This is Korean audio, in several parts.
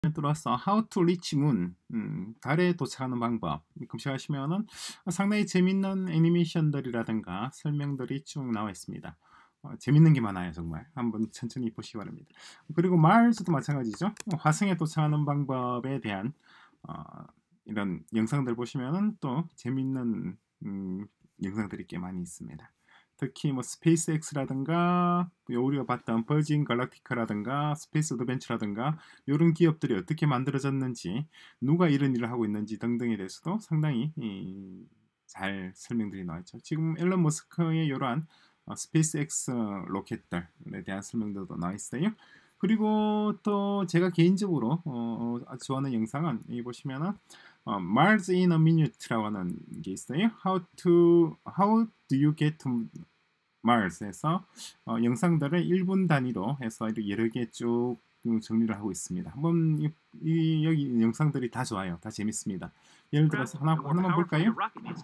들어서 How to reach moon, 달에 도착하는 방법 검색하시면은 상당히 재밌는 애니메이션들이라든가 설명들이 쭉 나와 있습니다. 재밌는 게 많아요. 정말 한번 천천히 보시기 바랍니다. 그리고 마르스도 마찬가지죠. 화성에 도착하는 방법에 대한 어, 이런 영상들 보시면은 또 재밌는 영상들이 꽤 많이 있습니다. 특히 뭐 스페이스X라든가 우리가 봤던 버진 갈락티카라든가 스페이스 어드벤처라든가 이런 기업들이 어떻게 만들어졌는지 누가 이런 일을 하고 있는지 등등에 대해서도 상당히 잘 설명들이 나와 있죠. 지금 앨런 머스크의 이러한 스페이스X 로켓들에 대한 설명들도 나와 있어요. 그리고 또 제가 개인적으로 아주 좋아하는 영상은 여기 보시면은 Mars in a Minute라고 하는 게 있어요. How do you get to Mars에서 영상들을 1분 단위로 해서 여러 개 쭉 정리를 하고 있습니다. 한번 여기 영상들이 다 좋아요. 다 재밌습니다. 예를 들어서 하나만 볼까요?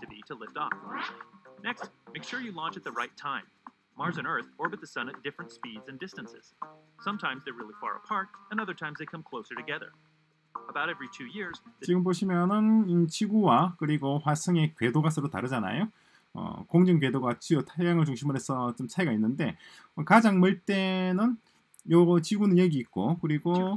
Next, make sure you launch at the right time. Mars and Earth orbit the Sun at different speeds and distances. Sometimes they're really far apart, and other times they come closer together. About every 2 years, 지금 보시면은 지구와 그리고 화성의 궤도가 서로 다르잖아요. 공중 궤도가 주요 태양을 중심으로 해서 좀 차이가 있는데 가장 멀 때는 요 지구는 여기 있고 그리고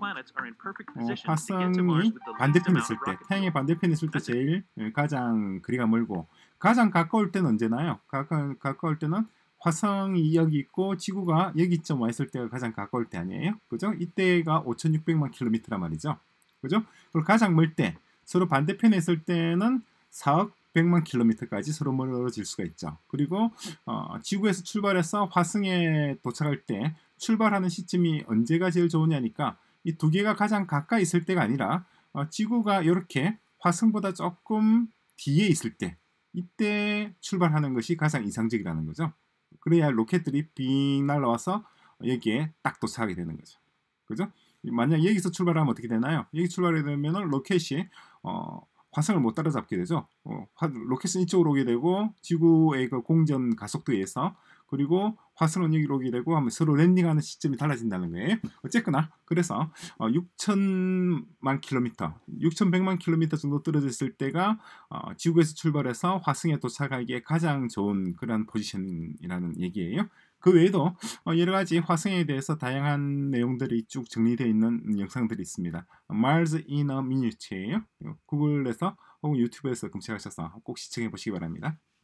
화성이 반대편에 있을 때 태양의 반대편에 있을 때 제일 가장 거리가 멀고 가장 가까울 때는 언제나요? 가까울 때는 화성이 여기 있고 지구가 여기쯤 와 있을 때가 가장 가까울 때 아니에요? 그죠? 이때가 5,600만 킬로미터란 말이죠. 그죠? 그리고 가장 멀 때 서로 반대편에 있을 때는 4억 100만 킬로미터까지 서로 멀어질 수가 있죠. 그리고 지구에서 출발해서 화성에 도착할 때 출발하는 시점이 언제가 제일 좋으냐니까 이 두 개가 가장 가까이 있을 때가 아니라 지구가 이렇게 화성보다 조금 뒤에 있을 때 이때 출발하는 것이 가장 이상적이라는 거죠. 그래야 로켓들이 빙 날아와서 여기에 딱 도착하게 되는 거죠. 그죠? 만약 여기서 출발하면 어떻게 되나요? 여기 출발하게 되면 로켓이 화성을 못 따라잡게 되죠. 로켓은 이쪽으로 오게 되고 지구의 그 공전 가속도에 의해서 그리고 화성은 여기로 오게 되고 하면 서로 랜딩하는 시점이 달라진다는 거예요. 어쨌거나 그래서 6천만 킬로미터, 6,100만 킬로미터 정도 떨어져 있을 때가 지구에서 출발해서 화성에 도착하기에 가장 좋은 그런 포지션이라는 얘기예요. 그 외에도 여러 가지 화성에 대해서 다양한 내용들이 쭉 정리되어 있는 영상들이 있습니다. Mars in a Minute예요. 구글에서 혹은 유튜브에서 검색하셔서 꼭 시청해 보시기 바랍니다.